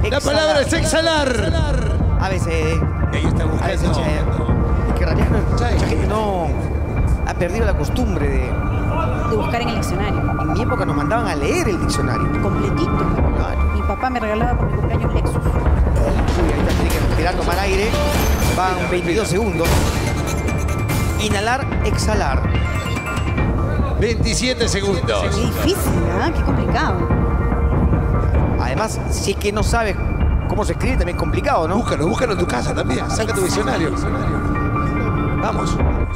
La palabra es exhalar. ABC. Ahí está buscando. Que en realidad mucha gente no ha perdido la costumbre de buscar en el diccionario. En mi época nos mandaban a leer el diccionario. Completito. Claro. Mi papá me regalaba por mi cumpleaños Lexus. Uy, ahorita tiene que respirar, tomar aire. Van 22 segundos. Inhalar, exhalar. 27 segundos. Qué difícil, ¿ah? Qué complicado. Además, si es que no sabes cómo se escribe, también es complicado, ¿no? Búscalo en tu casa también. Saca tu diccionario. Vamos.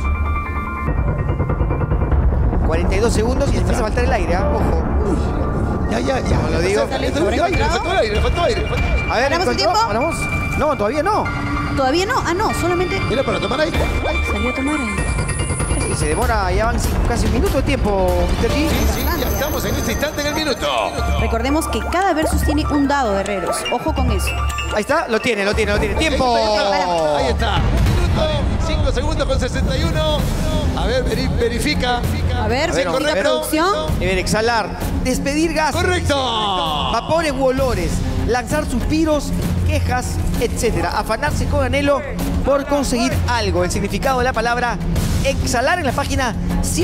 42 segundos y empieza a faltar el aire, ¿ah? Ojo. Ya. No lo digo. Le faltó aire. A ver, ¿Ganamos el tiempo? ¿Ganamos? No, todavía no. ¿Todavía no? Ah, no, solamente Mira, para tomar aire. salió a tomar aire. Y se demora, ya van casi un minuto de tiempo, Mr. G. Sí, ya estamos en este instante en el minuto. Recordemos que cada versus tiene un dado, guerreros. Ojo con eso. Ahí está, lo tiene. ¡Tiempo! Ahí está. Minuto, 5 segundos con 61. A ver, verifica. A ver, verifica producción. Deber exhalar, despedir gases. ¡Correcto! Vapores u olores, lanzar suspiros, quejas, etc. Afanarse con anhelo por conseguir algo. El significado de la palabra exhalar en la página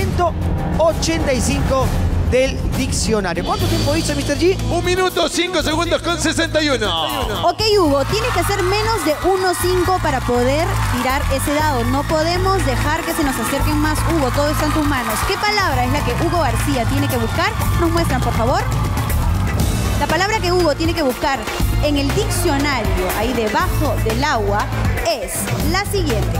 185 del diccionario. ¿Cuánto tiempo hizo, Mr. G? 1 minuto, 5 segundos con 61. Ok, Hugo, tienes que hacer menos de 1.5 para poder tirar ese dado. No podemos dejar que se nos acerquen más. Hugo, todo está en tus manos. ¿Qué palabra es la que Hugo García tiene que buscar? Nos muestran, por favor. La palabra que Hugo tiene que buscar en el diccionario, ahí debajo del agua, es la siguiente.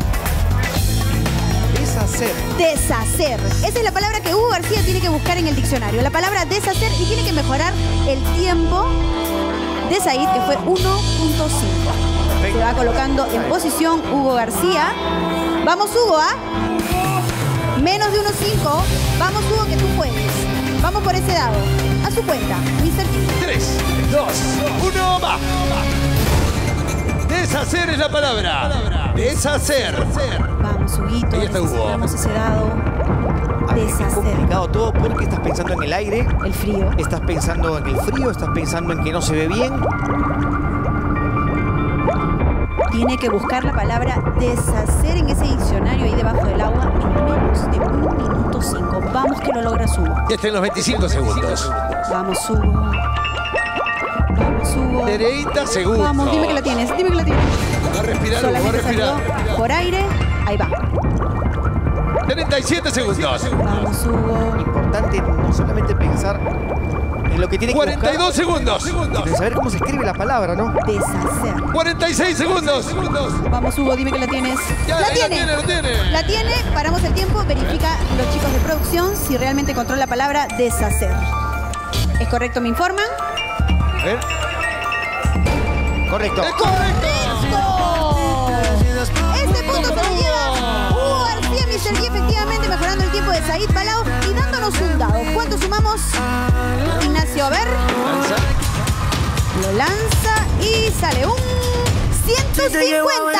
Deshacer. Deshacer. Esa es la palabra que Hugo García tiene que buscar en el diccionario. La palabra deshacer, y tiene que mejorar el tiempo de Said, que fue 1.5. Se va colocando en posición Hugo García. Vamos, Hugo, ¿ah? Menos de 1.5. Vamos, Hugo, que tú puedes. Vamos por ese dado. A su cuenta, Mr. G. 3, 2, 1, va. Deshacer es la palabra. Deshacer. Vamos, Huguito. Ahí está Hugo. Necesitamos ese dado. Es complicado todo porque estás pensando en el aire. El frío. Estás pensando en el frío, estás pensando en que no se ve bien. Tiene que buscar la palabra deshacer en ese diccionario ahí debajo del agua en menos de 1 minuto 5. Vamos que lo logras, Hugo. Ya está en los 25 segundos. Vamos, Hugo. Vamos, Hugo. 30 segundos. Vamos, dime que la tienes, dime que la tienes. Va a respirar, Hugo, va a Solamente respirar. salió por aire. Ahí va. 37 segundos. Vamos, Hugo. Importante no solamente pensar en lo que tiene que 42 segundos. buscar, de saber cómo se escribe la palabra, ¿no? Deshacer. 46 segundos. Vamos, Hugo, dime que la tienes. Ya, ¡La ahí tiene! lo tiene. La tiene, paramos el tiempo, verifica los chicos de producción si realmente controla la palabra deshacer. ¿Es correcto, me informan? A ver. Correcto. ¡Es correcto! Este punto se lo lleva Hugo García, Mr. G, efectivamente mejorando el tiempo de Said Palau y dándonos un dado. ¿Cuánto sumamos? Ignacio, a ver. Lo lanza y sale un 150.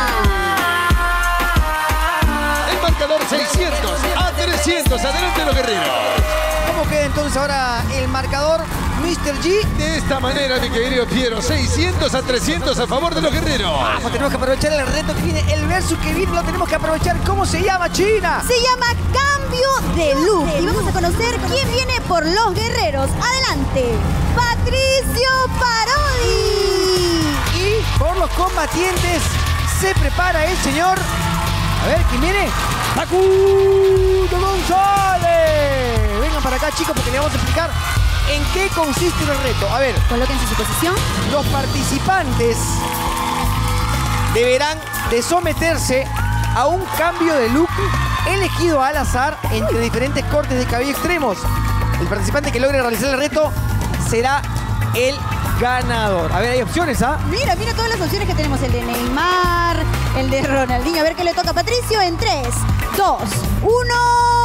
El marcador 600 a 300. Adelante los guerreros. ¿Cómo queda entonces ahora el marcador, Mr. G? De esta manera, mi querido Piero, 600 a 300 a favor de los guerreros. Vamos, tenemos que aprovechar el reto que viene, el versus que viene, lo tenemos que aprovechar. ¿Cómo se llama, China? Se llama Cambio de Look. Y vamos a conocer quién viene por los guerreros. Adelante, Patricio Parodi. Y por los combatientes se prepara el señor. A ver, ¿quién viene? Facundo González. Vengan para acá, chicos, porque les vamos a explicar en qué consiste el reto. A ver, Colóquense en su posición. los participantes deberán de someterse a un cambio de look elegido al azar entre diferentes cortes de cabello extremos. El participante que logre realizar el reto será el ganador. A ver, hay opciones, ¿ah? Mira, mira todas las opciones que tenemos. El de Neymar, el de Ronaldinho. A ver qué le toca a Patricio en 3, 2, 1.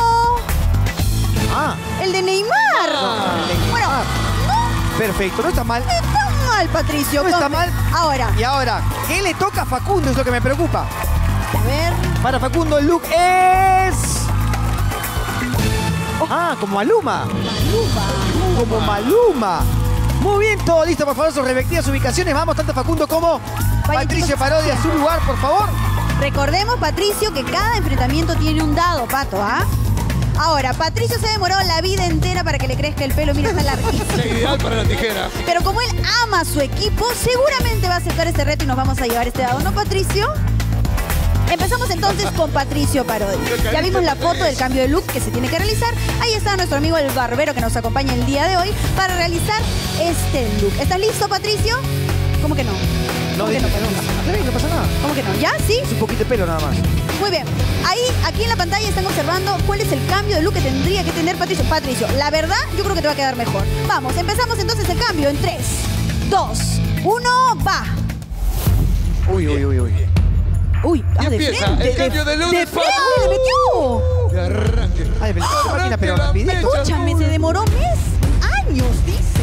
Ah, El de Neymar. Bueno, perfecto, no está mal. no está mal, Patricio. No está mal. Ahora, Y ahora, ¿qué le toca a Facundo? Es lo que me preocupa. a ver. Para Facundo el look es... Ah, como Maluma. Maluma. Como Maluma. Muy bien, todo listo, por favor, sus respectivas ubicaciones. Vamos, tanto Facundo como Vaya, Patricio chicos, Parodi a su lugar, por favor. Recordemos, Patricio, que cada enfrentamiento tiene un dado, Pato, ¿ah? Ahora, Patricio se demoró la vida entera para que le crezca el pelo. Mira, está larguísimo. Es ideal para la tijera. Pero como él ama a su equipo, seguramente va a aceptar este reto y nos vamos a llevar este dado, ¿no, Patricio? Empezamos entonces con Patricio Parodi. Ya vimos la foto del cambio de look que se tiene que realizar. Ahí está nuestro amigo el barbero que nos acompaña el día de hoy para realizar este look. ¿Estás listo, Patricio? ¿Cómo que no? No, ¿Cómo que no? está bien, no pasa nada. ¿Cómo que no? ¿Ya? ¿Sí? Es un poquito de pelo nada más. Muy bien. Ahí, aquí en la pantalla están observando cuál es el cambio de look que tendría que tener Patricio. Patricio, la verdad, yo creo que te va a quedar mejor. Vamos, empezamos entonces el cambio en 3, 2, 1, va. Uy. Uy, Y de empieza frente, el cambio de look de de frente, Facu. le metió. De arranque. Ay, pero la máquina, pero Arranque la rapidito. mecha. Escúchame, se demoró años, dice.